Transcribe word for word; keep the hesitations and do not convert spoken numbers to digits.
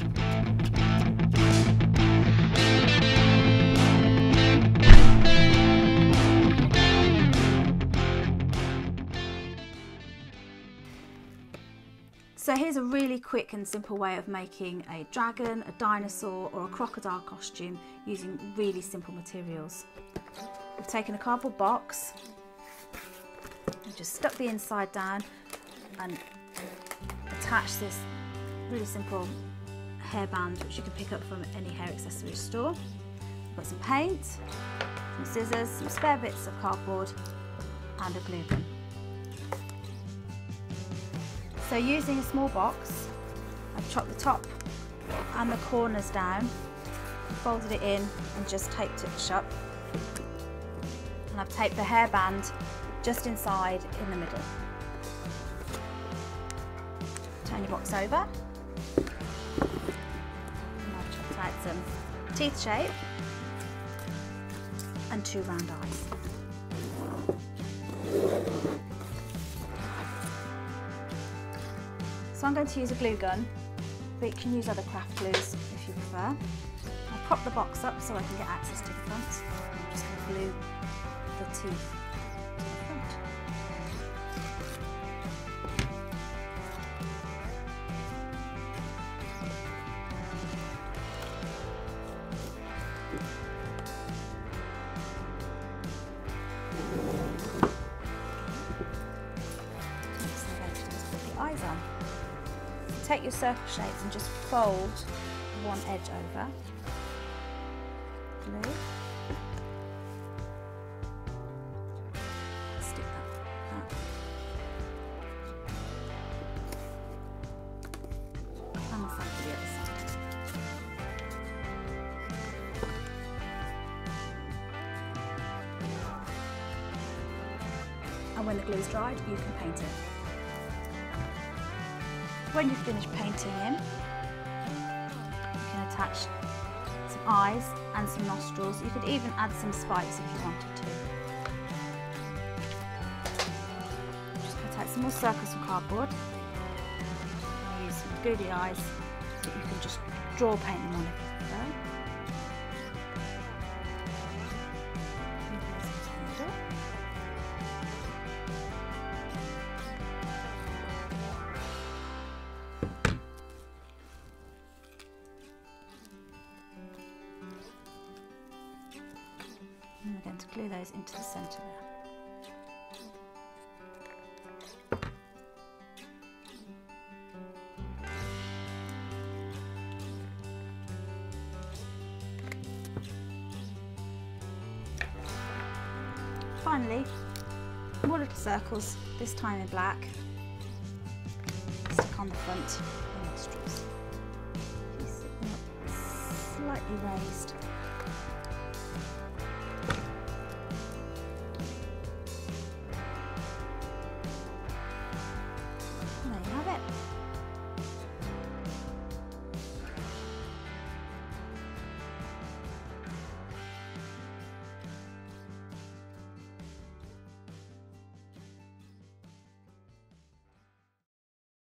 So here's a really quick and simple way of making a dragon, a dinosaur or a crocodile costume using really simple materials. We've taken a cardboard box and just stuck the inside down and attached this really simple hairband which you can pick up from any hair accessories store. We've got some paint, some scissors, some spare bits of cardboard and a glue gun. So using a small box, I've chopped the top and the corners down, folded it in and just taped it shut. And I've taped the hairband just inside in the middle. Turn your box over. And I've chopped out some teeth shape and two round eyes. So I'm going to use a glue gun, but you can use other craft glues if you prefer. I'll prop the box up so I can get access to the front. I'm just going to glue the teeth to the front. Next I'm going to just put the eyes on. Take your circle shapes and just fold one edge over, glue, stick that up, and the same to the other side. And when the glue is dried, you can paint it. When you've finished painting in, you can attach some eyes and some nostrils. You could even add some spikes if you wanted to. Just cut out some more circles from cardboard. I'll use some googly eyes that you can just draw paint them on if you prefer. And we're going to glue those into the centre there. Finally, more little circles, this time in black, stick on the front of the nostrils. You sit them up slightly raised.